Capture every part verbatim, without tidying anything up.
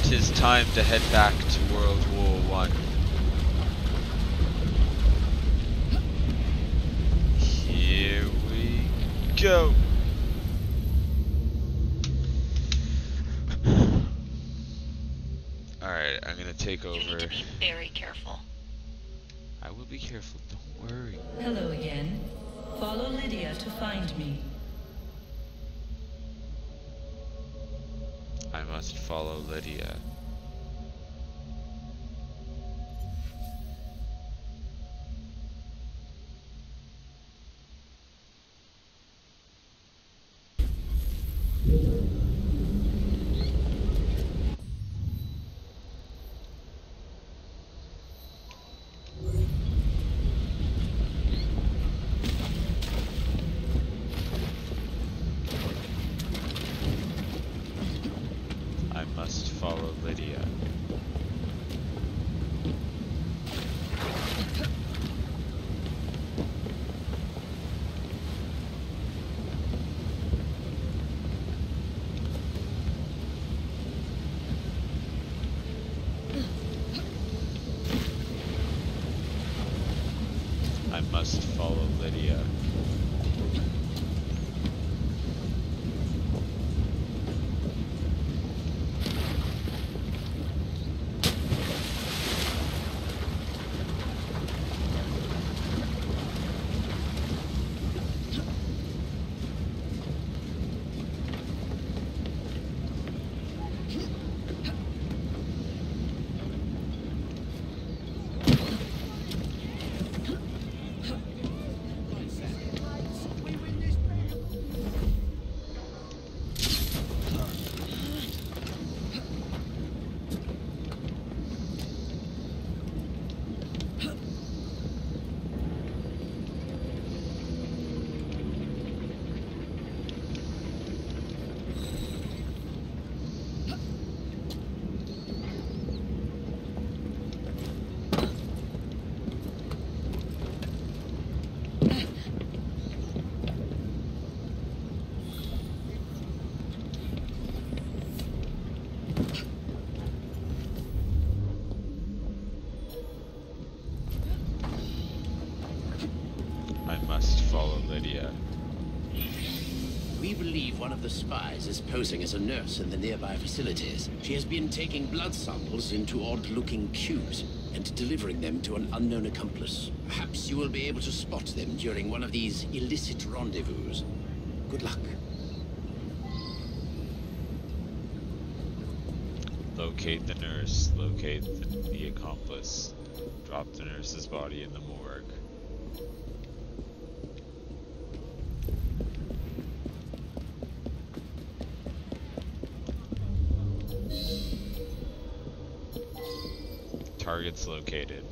'tis time to head back to World War One. Here we go. Alright, I'm gonna take over. You need to be very careful. I will be careful, don't worry. Hello again. Follow Lydia to find me. I must follow Lydia. I must follow Lydia. I must follow Lydia. I must follow Lydia. We believe one of the spies is posing as a nurse in the nearby facilities. She has been taking blood samples into odd-looking cubes and delivering them to an unknown accomplice. Perhaps you will be able to spot them during one of these illicit rendezvous. Good luck. Locate the nurse. Locate the, the accomplice. Drop the nurse's body in the morgue. Targets located.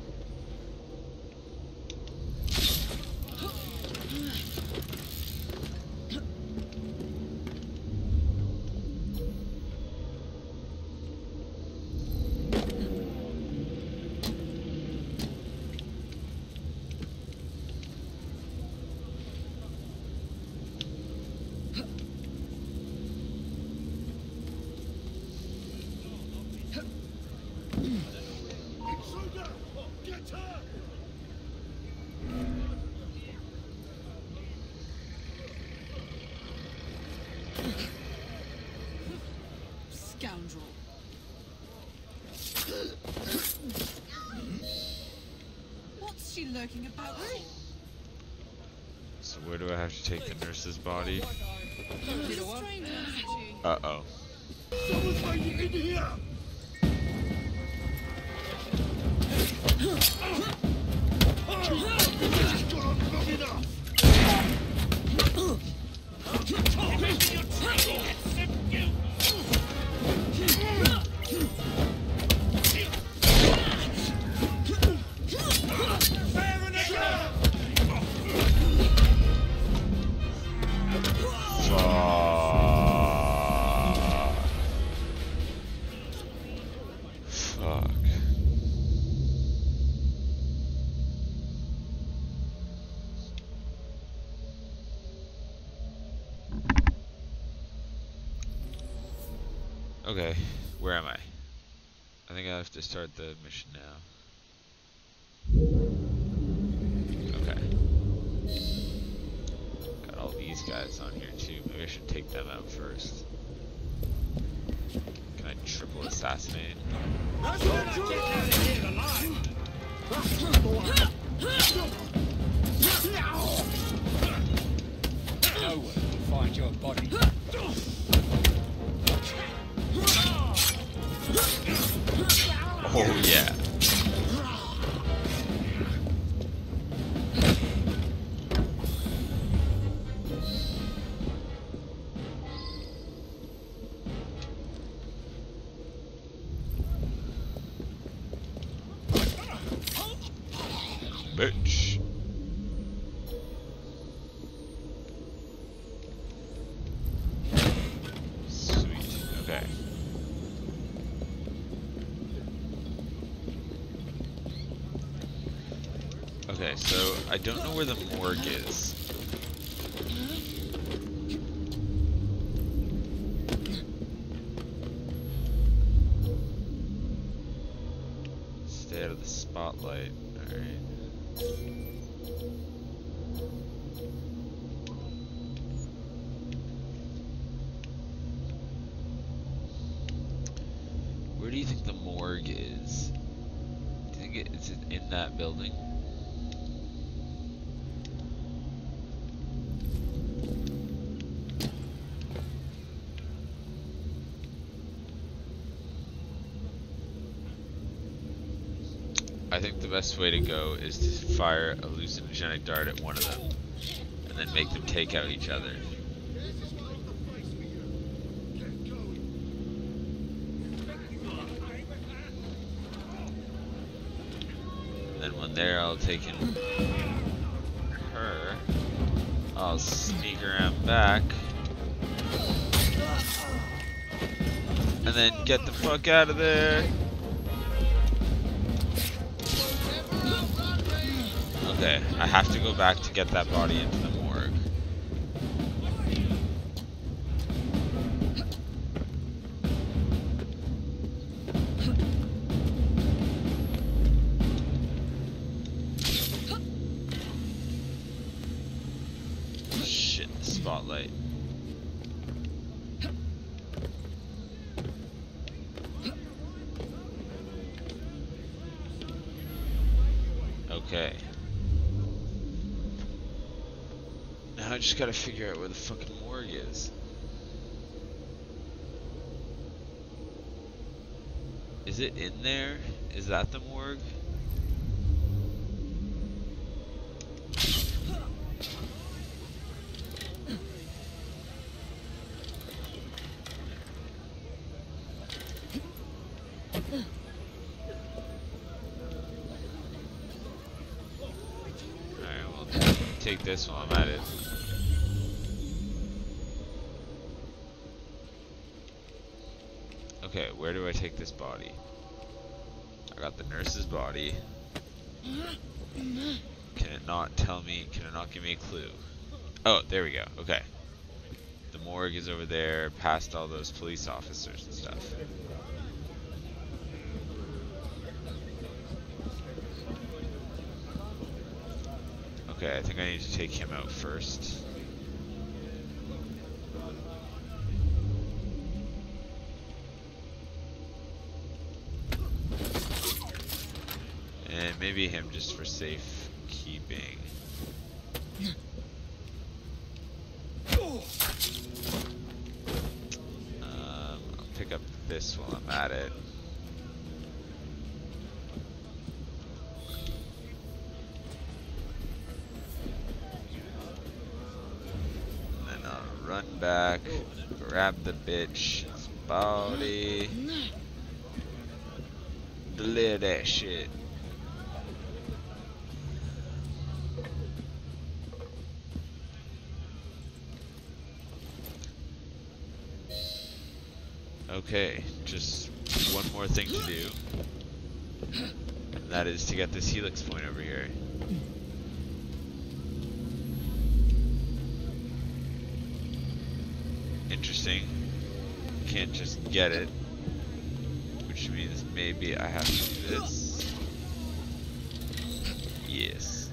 Scoundrel. What's she lurking about for? So where do I have to take the nurse's body? She's a stranger, isn't she? Uh-oh. Someone's waiting in here! This has gone on long enough! Fuck. Okay, where am I? I think I have to start the mission now. Okay. Got all these guys on here too. Maybe I should take them out first. Can I triple assassinate? Nowhere will find your body. Oh yeah. Bitch. Sweet. Okay. Okay, so I don't know where the morgue is. Stay out of the spotlight. Alright. Where do you think the morgue is? Do you think it, is it in that building? I think the best way to go is to fire a hallucinogenic dart at one of them, and then make them take out each other. And then when there, I'll take in her. I'll sneak around back, and then get the fuck out of there. Okay, I have to go back to get that body into the morgue. Shit, the spotlight. Okay. Now I just gotta figure out where the fucking morgue is. Is it in there? Is that the morgue? Alright, well, take this while I'm at it. Okay, where do I take this body? I got the nurse's body. Can it not tell me, can it not give me a clue? Oh, there we go, okay. The morgue is over there, past all those police officers and stuff. Okay, I think I need to take him out first. And maybe him just for safekeeping. Um, I'll pick up this while I'm at it. And then I'll run back, grab the bitch's body, delay that shit. Okay, just one more thing to do, and that is to get this helix point over here. Interesting. can't just get it. Which means maybe I have to do this. Yes.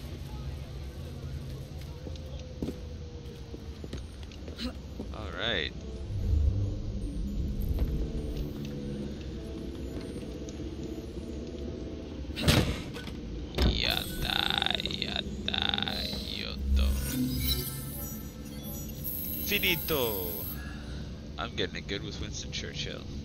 Alright. Yada, yada, yodo. Finito! I'm getting it good with Winston Churchill.